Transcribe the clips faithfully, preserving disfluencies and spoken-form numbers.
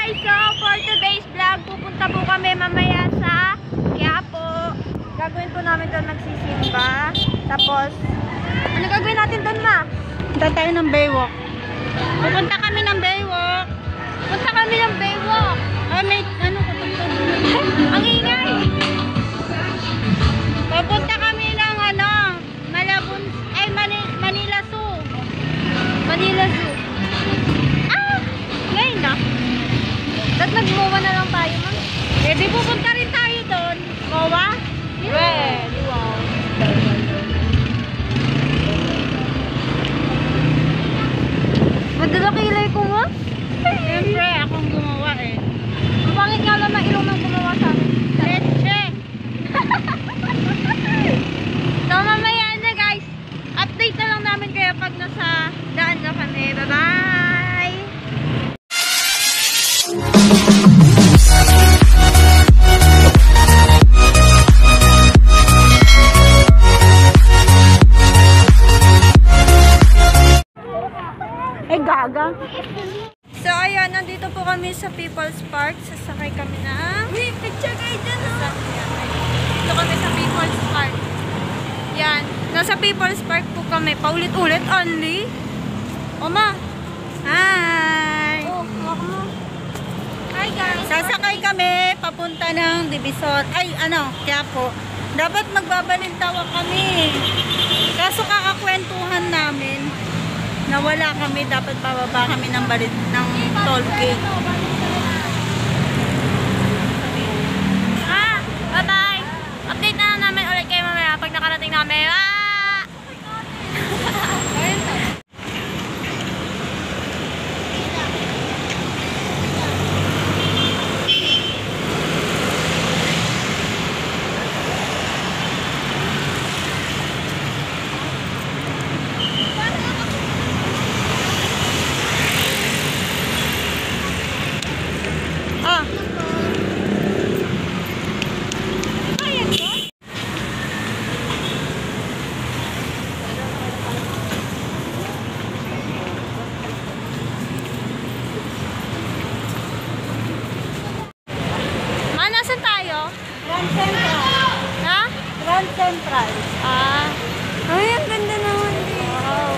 guys! So, for today's vlog, pupunta po kami mamaya sa Quiapo. Gagawin po namin doon magsisimba. Tapos, ano gagawin natin doon, ma? Punta tayo ng Baywalk. Pupunta kami ng Baywalk. Punta kami ng Baywalk. Ay, may ano pupunta? Ang ingay! Pupunta kami ng ano, Malabon, ay Mani, Manila Zoo. Manila Zoo. Ah! Ngayon na. Dapat nag-mowa na lang tayo, ma. Eh, di pupunta rin tayo doon. Mowa? Well, Wow. Madala kilay ko, ma. siyempre, akong gumawa eh. Ang pangit nga naman ilong ng gumawa sa amin. Leche! So, mamaya na guys. Update na lang namin kayo pag nasa daan na kami. Bye-bye! Eh, gaga. So, ayun. Nandito po kami sa People's Park. Sasakay kami na. Wait, picture kayo dyan, no? Dito kami sa People's Park. Yan. Nasa People's Park po kami. Paulit-ulit only. Oma. Hi! Oh, ako. Hi, guys. Sasakay kami papunta ng Divisoria. Ay, ano, Quiapo. Dapat magbabalintawa kami. Kaso kakakwentuhan namin na wala kami, dapat bababa kami ng balit ng toll gate. Ah, bye-bye. Update na lang namin ulit kayo mamaya pag nakarating namin. Ah! Ah, Ma, nasan tayo? Grand Central. Ha? Grand Central. Ah. Ay, ang ganda naman dito. Wow.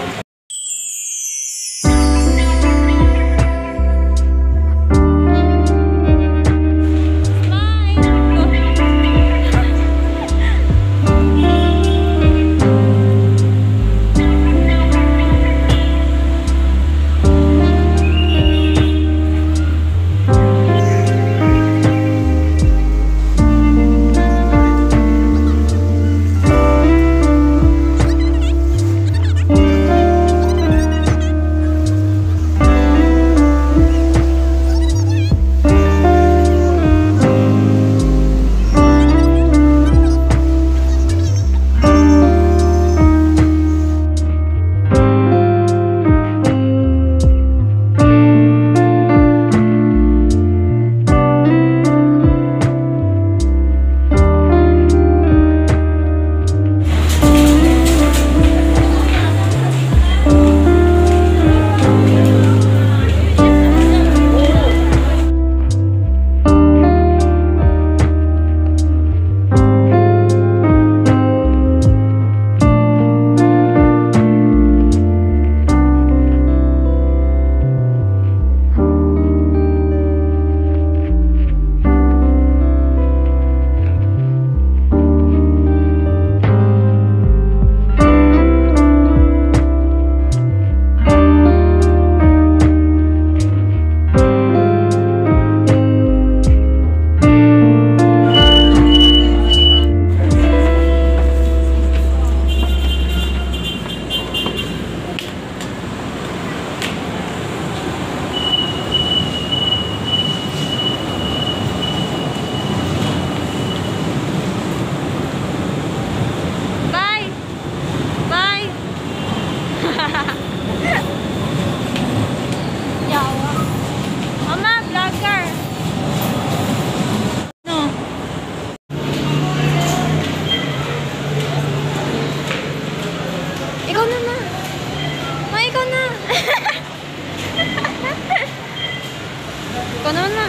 Ikaw naman na.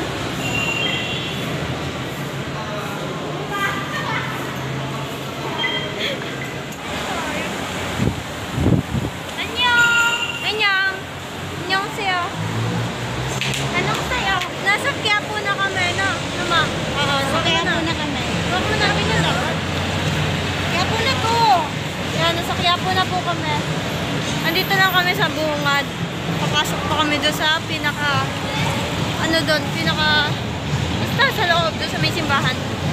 Annyeong! Annyeong! Annyeong sa'yo. Anong sa'yo? Nasa Quiapo na kami, no? Nama? Oo, so kaya po na kami. Huwag mo namin yun, no? Kaya po na to. Yan, nasa Quiapo na po kami. Andito lang kami sa bungad. Papasok pa kami doon sa pinaka, ano doon, pinaka, basta sa loob, doon sa may simbahan.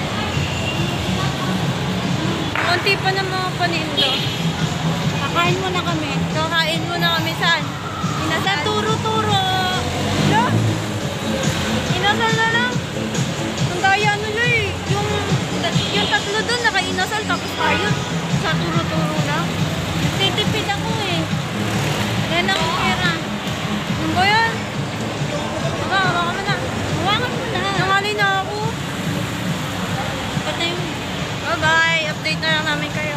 Kunti pa ng mga panindo. Kakain mo na kami. Kakain muna kami saan? Inasal, turo-turo. No? Inasal na lang. Ang daya nila eh. Yung, yung tatlo doon naka-inasal, tapos tayo sa turo-turo lang. Titipid ako eh. Yan ang pera. Ano ba yan? Baka, baka mo na. Hawakan mo na. Nangali na ako. Patay mo. Bye-bye. Update na lang namin kayo.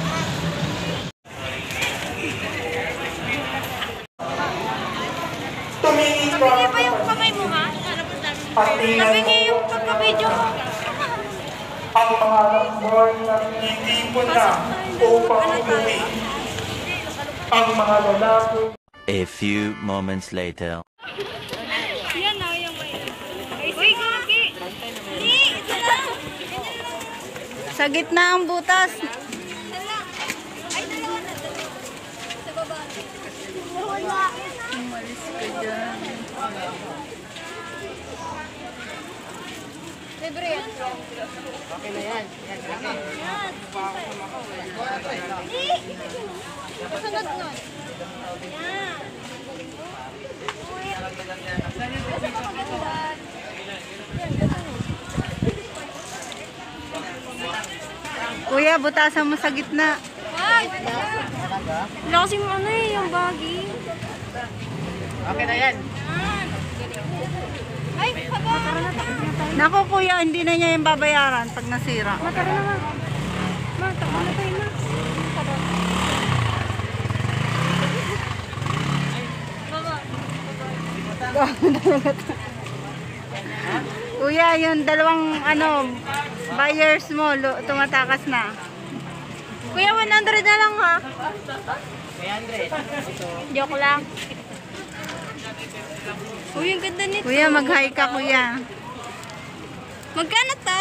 Tumingin ka Tabingi pa yung kamay mo, ha? patingin Tabingi mo yung pagka-video mo. ang mga anak mo na hindi mo na upang umuwi. Ang mga lalaki A few moments later. Yan na, yung may... Uy, Gagi! Ni! Isa lang! Sa gitna ang butas. Isa lang! Ay, dalawa na, dalawa. Sa baba. Wala. Umalis ka dyan. Libre yan. Okay na yan. Yan, okay. Yan. Ni! Kasunod nun. Yan. Uy. Kasi kapagandaan. Kuya, butasan mo sa gitna. Wag! Wala kasing ano eh, yung baggy. Okay na yan. Ay, paba! Naku kuya, hindi na niya yung babayaran pag nasira. Matara na nga. Ma, takbo na tayo na. Tara. Baba. Kuya, yung dalawang ano, buyers mo, lo- tumatakas na. Kuya, one hundred na lang ha. Joke lang. Uy, ang ganda nito. Kuya, mag-hi ka kuya. Magkano to?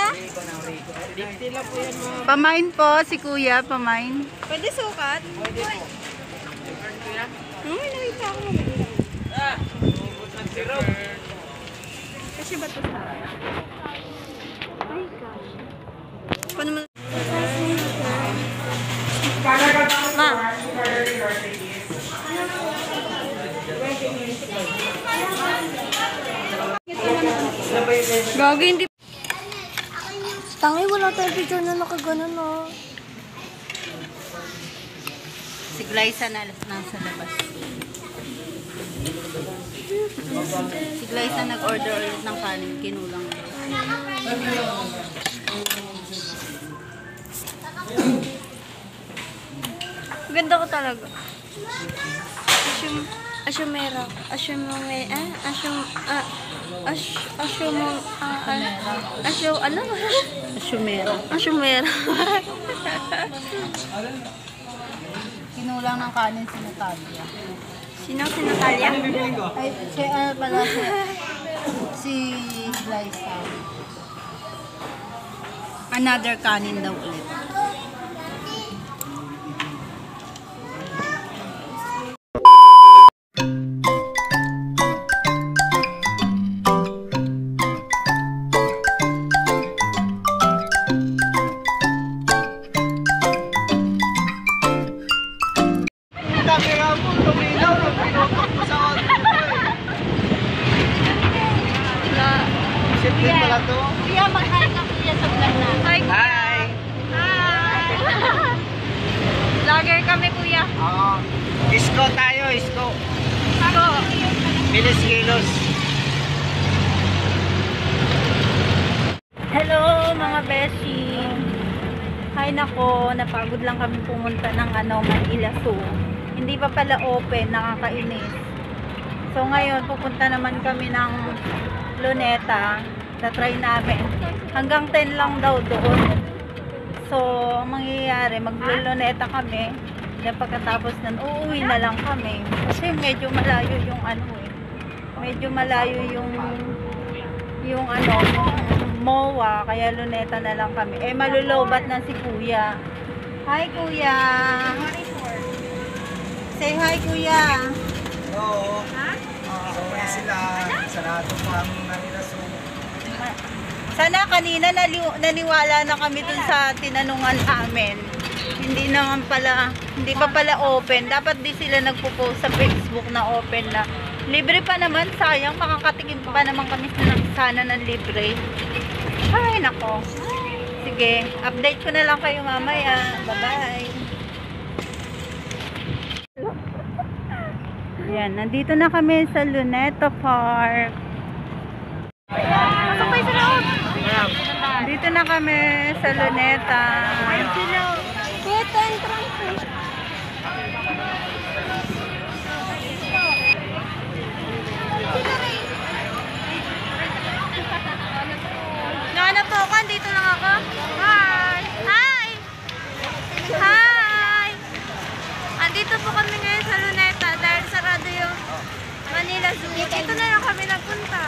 Pamain po si kuya, pamain. Pwede sukat? Pwede po. Uy, nakita ako maganda. Kasi ba ito sa... Ay, gosh. Paano mo... Ma. Gagi, hindi... Tangi, wala tayong picture na nakaganon, no? Si Glyza na nasa labas. Si Glyza nag-order ulit ng kanin, kinulang. Ganda ko talaga. Asyum... Asyumera. Asyumume... Eh? Asyum... Ah... Ash... Asyumu... Ah... ah, Asyu... Ano? Shumera. Asyumera. Kinulang ng kanin si Natalia. Sino si Natalia? Ay, si ano pala si... Si Glyza. Another kanin daw ulit. Siyempre pala to. Kuya, mag-hi ka kuya sa vlog na. Hi, kuya. Hi! Hi! Vlogger kami, kuya. Oo. Isko tayo, isko. Ako. Milis kilos. Hello mga beshi. Hi nako, napagod lang kami pumunta ng ano, Manila Zoo. Hindi pa pala open, nakakainis. So ngayon pupunta naman kami ng Luneta. Tatry namin. Hanggang ten lang daw doon. So, ang mangyayari, magluluneta kami. Then pagkatapos nun, uuwi na lang kami. Kasi medyo malayo yung ano eh. Medyo malayo yung yung ano, M O A. Kaya luneta na lang kami. Eh, malulobat na si Kuya. Hi, Kuya! Say hi, Kuya! Oo. So, eh sila, sarado pa ang Manila Zoo. Sana kanina nali- naniwala na kami dun sa tinanungan namin. Hindi naman pala, hindi pa pala open. Dapat di sila nagpo-post sa Facebook na open na. Libre pa naman, sayang. Makakatikim pa naman kami sana, sana ng libre. Ay, nako. Sige, update ko na lang kayo mamaya. Bye-bye. Yan, nandito na kami sa Luneta Park. Pasok kayo sa loob. Dito na kami sa Luneta. Wait, entrance. Nahanap po ako, dito lang ako. Hi! Hi! Hi! Andito po kami ngayon sa Luneta dahil sarado yung Manila Zoo. Dito na lang kami nagpunta.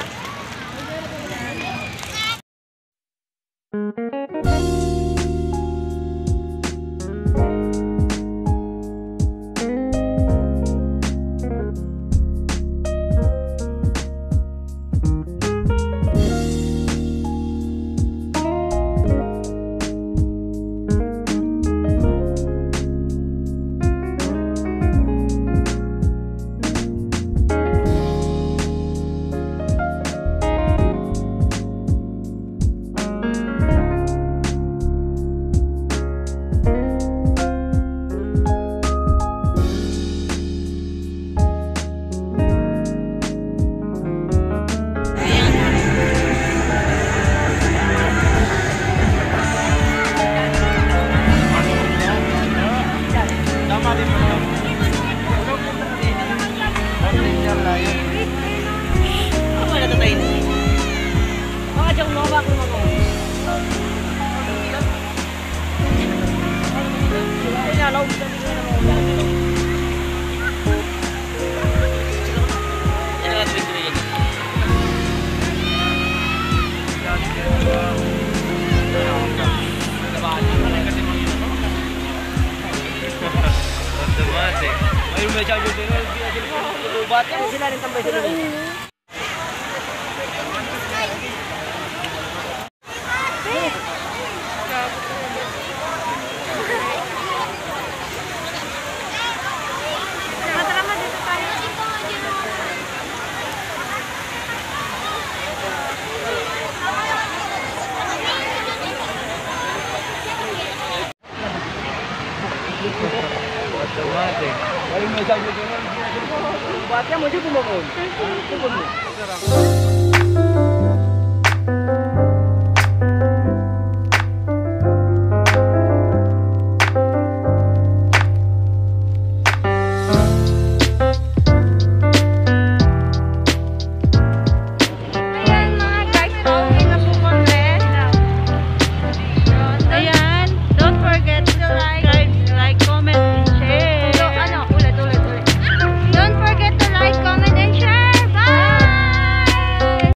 Ayun, may charger din. Lubat yan. Sila rin tambay sila. Ayun, may charger din. Lubat yan. Mo dito mo.